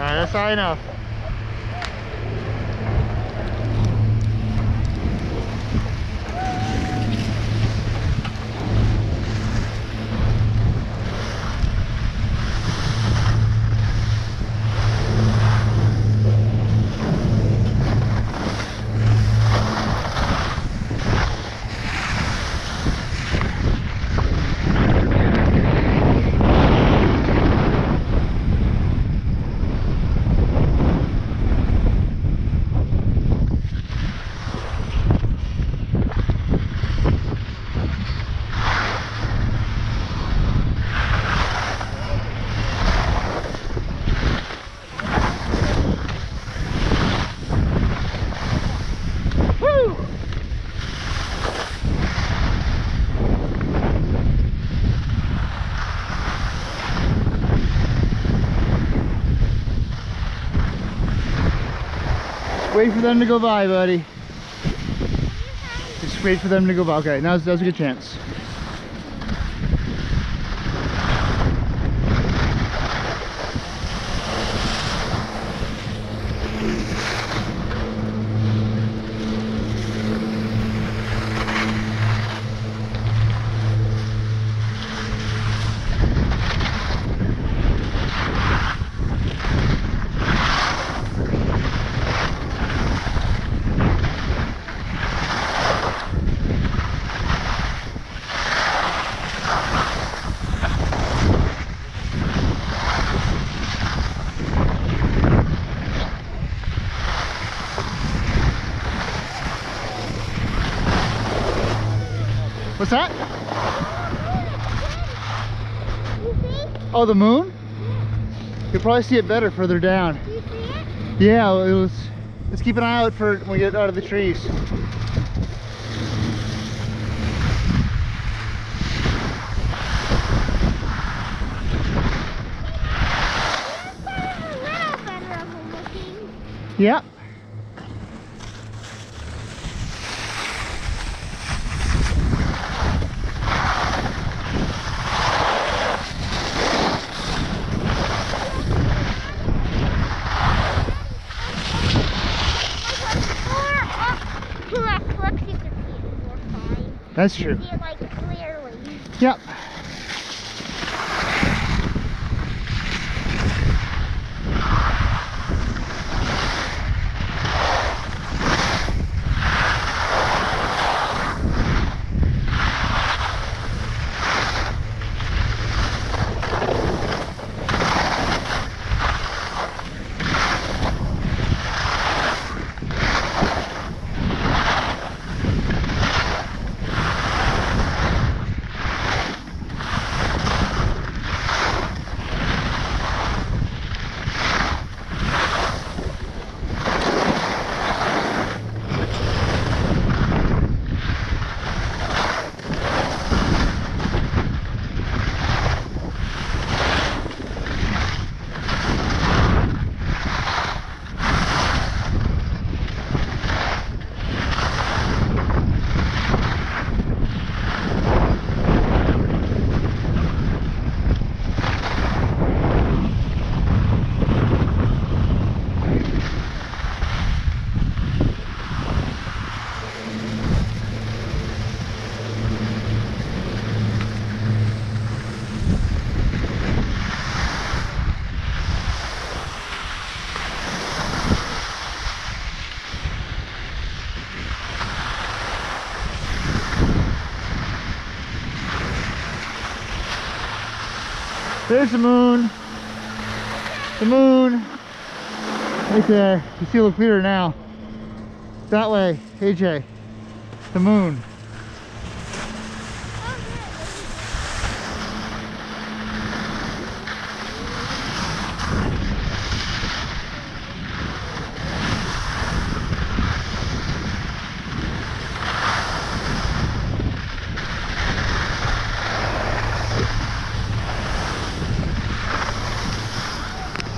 Alright, that's high enough. Wait for them to go by, buddy. Just wait for them to go by. Okay, now's a good chance. What's that? You see? Oh, the moon? You'll probably see it better further down. Do you see it? Yeah, let's keep an eye out for it when we get out of the trees. Yep. That's true. See it like clearly. Yep. There's the moon. The moon. Right there. You see a little clearer now. That way, AJ. The moon.